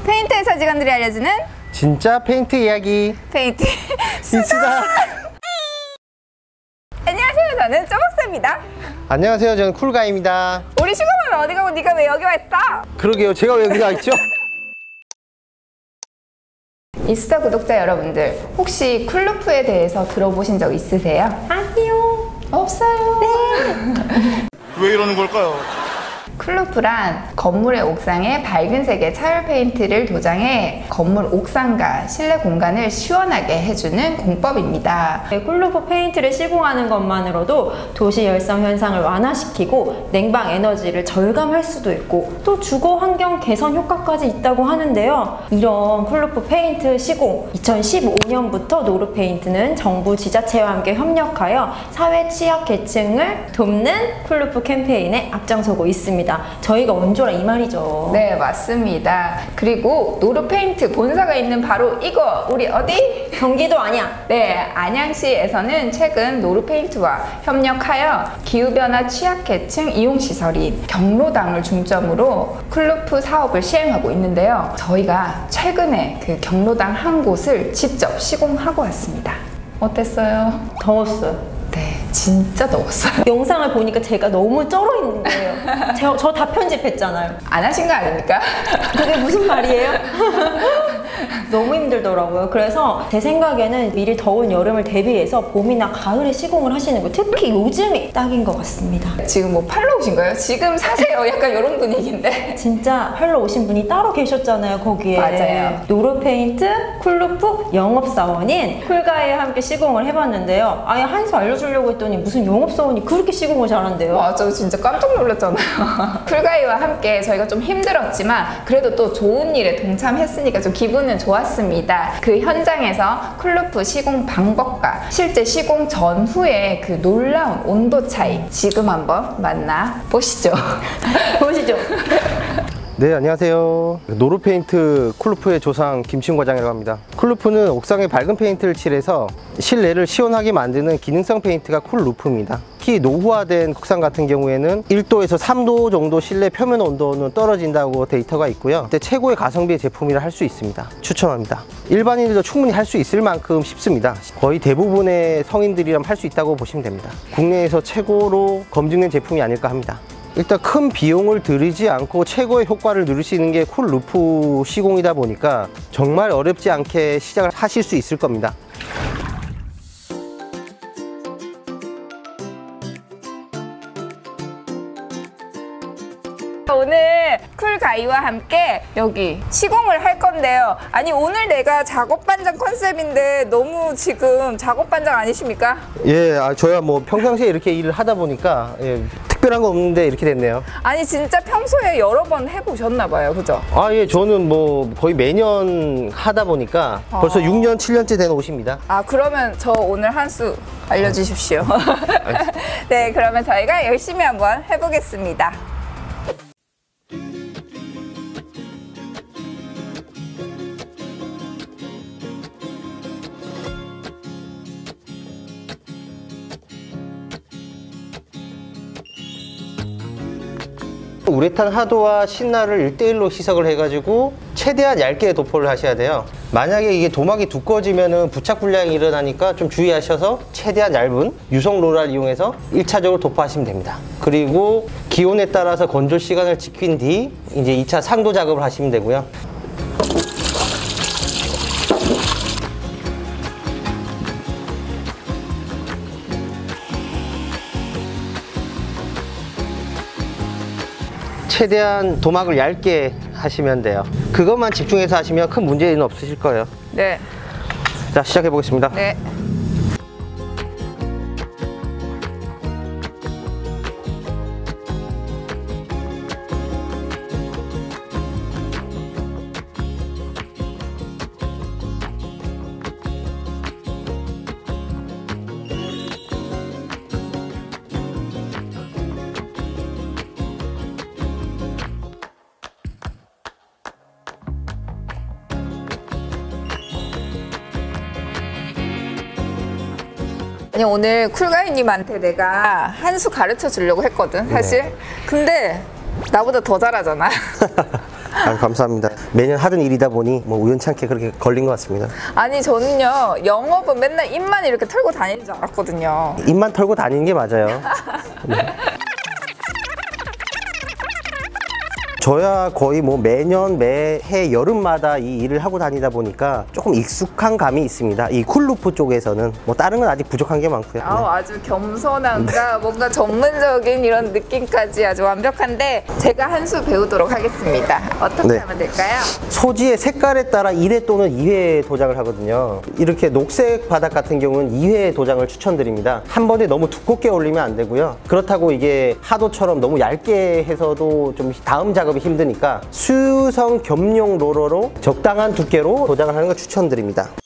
페인트 회사 직원들이 알려주는 진짜 페인트 이야기 페인트 수다. 안녕하세요, 저는 쪼박사입니다. 안녕하세요, 저는 쿨가이입니다. 우리 시공은 어디 가고 네가 왜 여기 와 있어? 그러게요, 제가 왜 여기 와 있죠? 인스타 구독자 여러분들, 혹시 쿨루프에 대해서 들어보신 적 있으세요? 아니요, 없어요. 네. 왜 이러는 걸까요? 쿨루프란 건물의 옥상에 밝은 색의 차열 페인트를 도장해 건물 옥상과 실내 공간을 시원하게 해주는 공법입니다. 쿨루프 페인트를 시공하는 것만으로도 도시 열성 현상을 완화시키고 냉방 에너지를 절감할 수도 있고 또 주거 환경 개선 효과까지 있다고 하는데요. 이런 쿨루프 페인트 시공, 2015년부터 노르페인트는 정부 지자체와 함께 협력하여 사회 취약 계층을 돕는 쿨루프 캠페인에 앞장서고 있습니다. 저희가 원조라 이 말이죠. 네, 맞습니다. 그리고 노르페인트 본사가 있는 바로 이거, 우리 어디? 경기도 안양. 네, 안양시에서는 최근 노르페인트와 협력하여 기후변화 취약계층 이용시설인 경로당을 중점으로 쿨루프 사업을 시행하고 있는데요. 저희가 최근에 그 경로당 한 곳을 직접 시공하고 왔습니다. 어땠어요? 더웠어요. 네, 진짜 더웠어요. 영상을 보니까 제가 너무 쩔어 있는 거예요. 저 다 편집했잖아요. 안 하신 거 아닙니까? 그게 무슨 말이에요? 너무 힘들더라고요. 그래서 제 생각에는 미리 더운 여름을 대비해서 봄이나 가을에 시공을 하시는 거, 특히 요즘이 딱인 것 같습니다. 지금 뭐 팔러 오신 거예요? 지금 사세요? 약간 이런 분위기인데. 진짜 팔러 오신 분이 따로 계셨잖아요, 거기에. 맞아요. 노르페인트 쿨루프 영업사원인 쿨가이와 함께 시공을 해봤는데요. 아예 한 수 알려주려고 했더니 무슨 영업사원이 그렇게 시공을 잘한대요. 맞아, 진짜 깜짝 놀랐잖아요. 쿨가이와 함께 저희가 좀 힘들었지만 그래도 또 좋은 일에 동참했으니까 좀 기분은 좋았습니다. 그 현장에서 쿨루프 시공 방법과 실제 시공 전후의 그 놀라운 온도 차이 지금 한번 만나보시죠. 보시죠. 네, 안녕하세요. 노르페인트 쿨루프의 조상 김치훈 과장이라고 합니다. 쿨루프는 옥상에 밝은 페인트를 칠해서 실내를 시원하게 만드는 기능성 페인트가 쿨루프입니다. 특히 노후화된 옥상 같은 경우에는 1도에서 3도 정도 실내 표면 온도는 떨어진다고 데이터가 있고요. 그때 최고의 가성비의 제품이라 할 수 있습니다. 추천합니다. 일반인들도 충분히 할 수 있을 만큼 쉽습니다. 거의 대부분의 성인들이라면 할 수 있다고 보시면 됩니다. 국내에서 최고로 검증된 제품이 아닐까 합니다. 일단 큰 비용을 들이지 않고 최고의 효과를 누릴 수 있는 게 쿨루프 시공이다 보니까 정말 어렵지 않게 시작을 하실 수 있을 겁니다. 오늘 쿨가이와 함께 여기 시공을 할 건데요. 아니, 오늘 내가 작업반장 컨셉인데 너무 지금 작업반장 아니십니까? 예, 저야 뭐 평상시에 이렇게 일을 하다 보니까 특별한 거 없는데 이렇게 됐네요. 아니, 진짜 평소에 여러 번 해보셨나 봐요, 그죠? 예, 저는 뭐 거의 매년 하다 보니까 벌써 6년, 7년째 된 옷입니다. 그러면 저 오늘 한 수 알려주십시오. 네, 그러면 저희가 열심히 한번 해보겠습니다. 우레탄 하도와 신나를 1대1로 희석을 해가지고 최대한 얇게 도포를 하셔야 돼요. 만약에 이게 도막이 두꺼워지면 부착 불량이 일어나니까 좀 주의하셔서 최대한 얇은 유성 롤러를 이용해서 1차적으로 도포하시면 됩니다. 그리고 기온에 따라서 건조 시간을 지킨 뒤 이제 2차 상도 작업을 하시면 되고요. 최대한 도막을 얇게 하시면 돼요. 그것만 집중해서 하시면 큰 문제는 없으실 거예요. 네. 자, 시작해 보겠습니다. 네. 아니, 오늘 쿨가이님한테 내가 한 수 가르쳐 주려고 했거든, 사실. 네. 근데 나보다 더 잘하잖아. 감사합니다. 매년 하던 일이다 보니 뭐 우연찮게 그렇게 걸린 것 같습니다. 아니 저는요 영업은 맨날 입만 이렇게 털고 다니는 줄 알았거든요. 입만 털고 다니는 게 맞아요. 네. 저야 거의 뭐 매년 매해 여름마다 이 일을 하고 다니다 보니까 조금 익숙한 감이 있습니다. 이 쿨루프 쪽에서는 뭐 다른 건 아직 부족한 게 많고요. 아주 겸손함과 뭔가 전문적인 이런 느낌까지 아주 완벽한데 제가 한 수 배우도록 하겠습니다. 어떻게 네. 하면 될까요? 소지의 색깔에 따라 1회 또는 2회 도장을 하거든요. 이렇게 녹색 바닥 같은 경우는 2회 도장을 추천드립니다. 한 번에 너무 두껍게 올리면 안 되고요. 그렇다고 이게 하도처럼 너무 얇게 해서도 좀 다음 작업이 힘드니까 수성 겸용 롤러로 적당한 두께로 도장을 하는 걸 추천드립니다.